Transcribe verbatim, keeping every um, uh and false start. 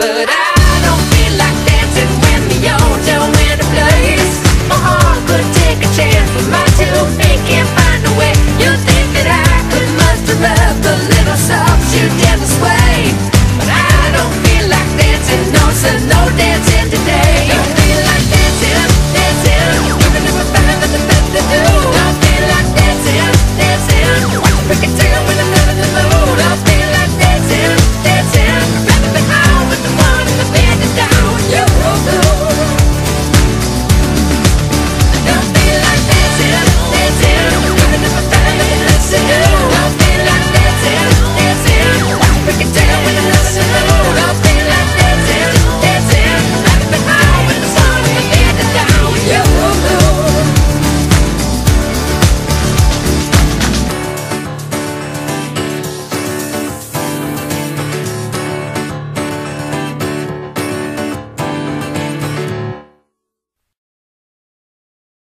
but I don't feel like dancing when the old tell me to place. My heart could take a chance, but my two feet can't find a way. You think that I could muster up the little soft shoe down the sway, but I don't feel like dancing, no, so no.